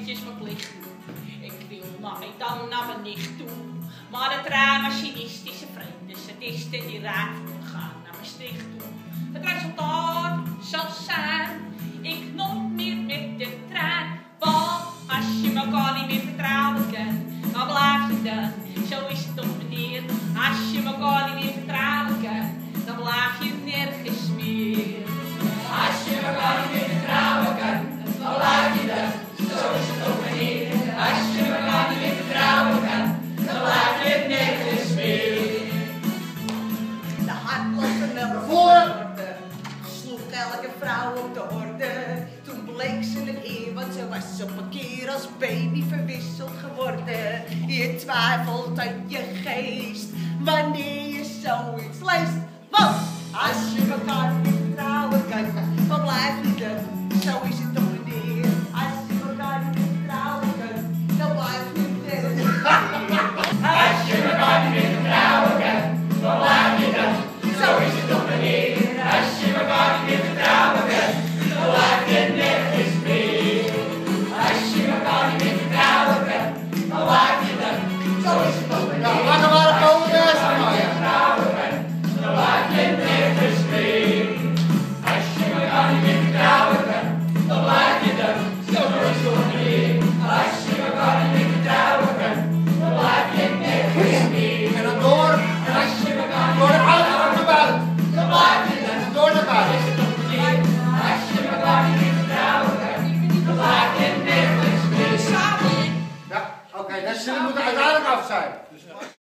eventjes mijn plicht doen. Ik wil nooit dan naar mijn nicht toe. Maar de treinmachinistische vreemde sadiste die raakt me gaan naar Maastricht toe. Het resultaat zal zijn, ik nooit meer met de trein. Want als je elkaar niet meer vertrouwen kan, dan blijf je dan. Zo is het toch meneer, als je elkaar niet meer vertrouwen kan, dan blijf je nergens meer. Als je elkaar niet meer vertrouwen kan, dan blijf je dan. Zo is het toch meneer, als je elkaar niet meer vertrouwen kan, dan blijf je nergens meer. De hardlopende woorden sloeg elke vrouw op de orde. Toen bleek ze een eer, want ze was op een keer als baby verwisseld geworden. Je twijfelt aan je geest wanneer je zoiets leest. Want als je elkaar niet vertrouwen kan, dan blijf je dan. Zo is het toch meneer. Als je elkaar niet vertrouwen kan, dan blijf je dan. Als je elkaar niet meer vertrouwen kan, dan blijf je dan. Zo is het toch meneer. Als je elkaar niet meer vertrouwen kan, dan blijf je nergens meer. Als je elkaar niet meer vertrouwen kan, dan blijf je dan. Zo is het toch meneer. Nou, wacht maar, komen we Als je elkaar niet meer vertrouwen kan, dan blijf je nergens meer. Als je elkaar niet meer vertrouwen kan, dan blijf je dan. Zo is het toch meneer. Als je elkaar niet meer vertrouwen kan, dan blijf je nergens meer. En dan door. En als je elkaar niet Door de meer auto naar buiten. dan blijf je dan. Door naar buiten. Is het toch meneer? Als je elkaar niet meer vertrouwen kan, dan blijf je nergens meer. Samen. Ja, oké, dat zullen moeten uiteindelijk af zijn.